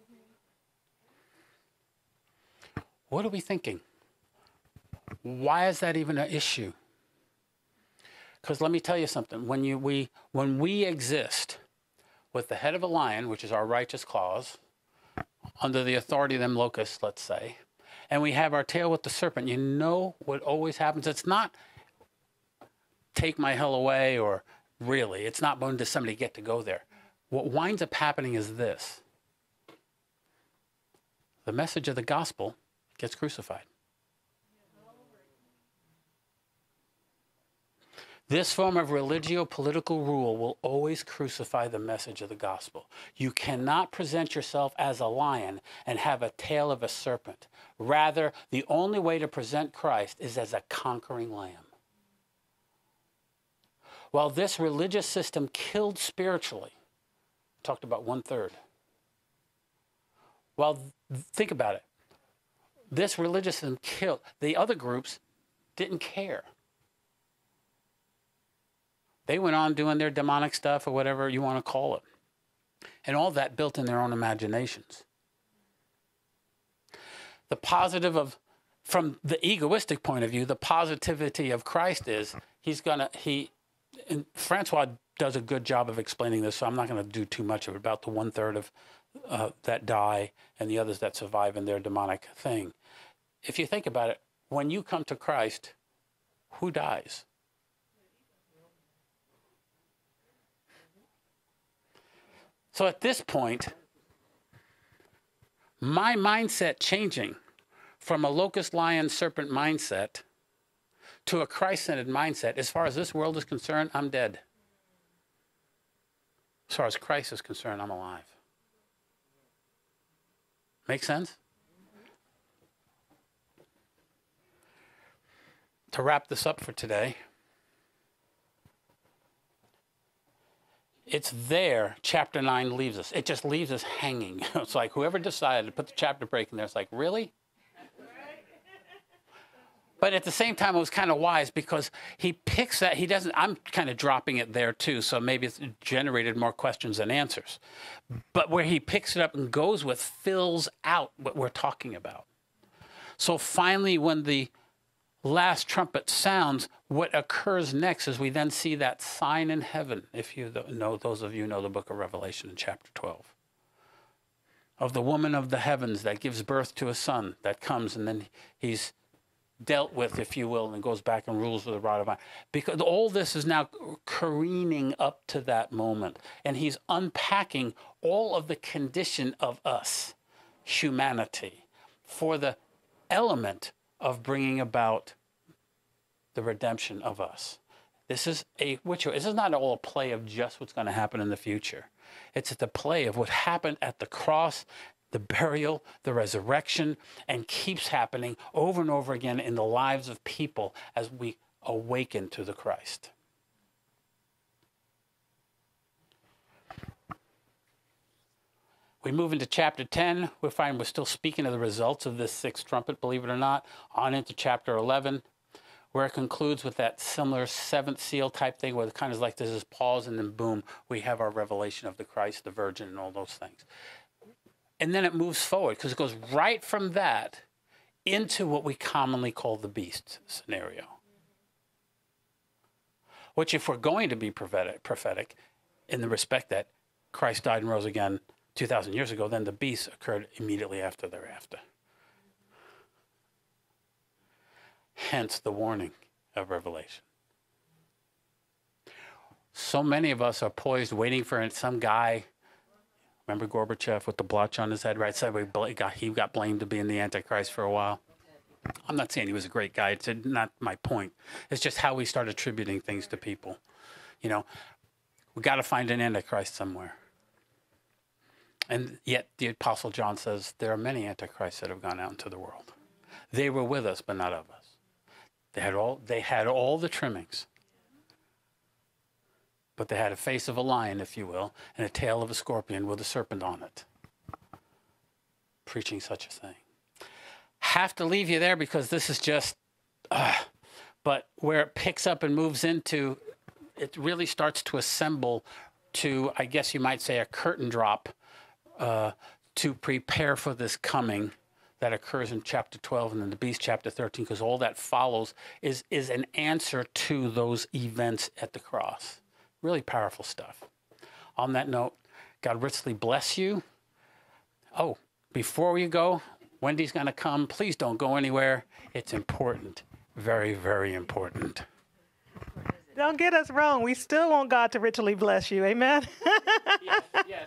What are we thinking? Why is that even an issue? Because let me tell you something. When we exist with the head of a lion, which is our righteous clause, under the authority of them locusts, let's say, and we have our tail with the serpent, you know what always happens? It's not take my hell away, or really, it's not when does somebody get to go there. What winds up happening is this. The message of the gospel gets crucified. This form of religio-political rule will always crucify the message of the gospel. You cannot present yourself as a lion and have a tail of a serpent. Rather, the only way to present Christ is as a conquering lamb. While this religious system killed spiritually, talked about 1/3. Well, think about it. This religious system killed. The other groups didn't care. They went on doing their demonic stuff or whatever you want to call it. And all that built in their own imaginations. The positive from the egoistic point of view, the positivity of Christ is and Francois does a good job of explaining this, so I'm not going to do too much of it, about the 1/3 of that die and the others that survive in their demonic thing. If you think about it, when you come to Christ, who dies? So at this point, my mindset changing from a locust, lion, serpent mindset to a Christ-centered mindset, as far as this world is concerned, I'm dead. As far as Christ is concerned, I'm alive. Make sense? To wrap this up for today, it's there, chapter 9 leaves us. It just leaves us hanging. It's like whoever decided to put the chapter break in there, it's like, really? But at the same time, it was kind of wise because he picks that. He doesn't, I'm kind of dropping it there too, so maybe it's generated more questions than answers. But where he picks it up and goes with fills out what we're talking about. So finally, when the last trumpet sounds, what occurs next is we then see that sign in heaven, if you know, those of you know the book of Revelation in chapter 12, of the woman of the heavens that gives birth to a son that comes, and then he's dealt with, if you will, and goes back and rules with a rod of iron. Because all this is now careening up to that moment, and he's unpacking all of the condition of us, humanity, for the element of bringing about the redemption of us. This is this is not all a play of just what's going to happen in the future. It's the play of what happened at the cross, the burial, the resurrection, and keeps happening over and over again in the lives of people as we awaken to the Christ. We move into chapter 10. We find we're still speaking of the results of this sixth trumpet, believe it or not, on into chapter 11, where it concludes with that similar seventh seal type thing, where it kind of like this is pause, and then boom, we have our revelation of the Christ, the Virgin, and all those things. And then it moves forward, because it goes right from that into what we commonly call the beast scenario. Which, if we're going to be prophetic in the respect that Christ died and rose again 2,000 years ago, then the beast occurred immediately thereafter. Hence the warning of Revelation. so many of us are poised waiting for some guy. Remember Gorbachev with the blotch on his head, right? So he got blamed to being the Antichrist for a while. I'm not saying he was a great guy. It's not my point. It's just how we start attributing things to people. You know, we got to find an Antichrist somewhere. And yet the Apostle John says there are many Antichrists that have gone out into the world. They were with us, but not of us. They had all the trimmings. But they had a face of a lion, if you will, and a tail of a scorpion with a serpent on it. Preaching such a thing. Have to leave you there because this is just, but where it picks up and moves into, it really starts to assemble to, I guess you might say, a curtain drop to prepare for this coming that occurs in chapter 12 and then the beast chapter 13, because all that follows is an answer to those events at the cross. Really powerful stuff. On that note, God richly bless you. Oh, before you go, Wendy's going to come. Please don't go anywhere. It's important. Very, very important. Don't get us wrong. We still want God to richly bless you. Amen? Yes.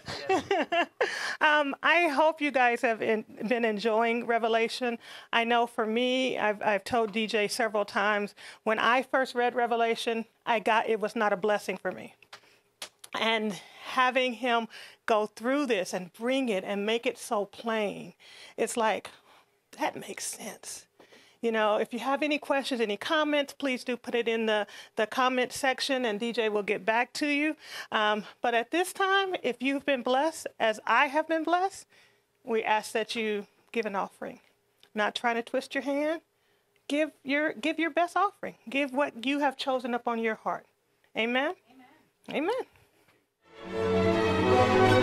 I hope you guys have been enjoying Revelation. I know for me, I've told DJ several times, when I first read Revelation, it was not a blessing for me. And having him go through this and bring it and make it so plain, it's like, that makes sense. You know, if you have any questions, any comments, please do put it in the comment section and DJ will get back to you. But at this time, if you've been blessed, as I have been blessed, we ask that you give an offering. Not trying to twist your hand. Give your best offering. Give what you have chosen upon your heart. Amen? Amen. Amen.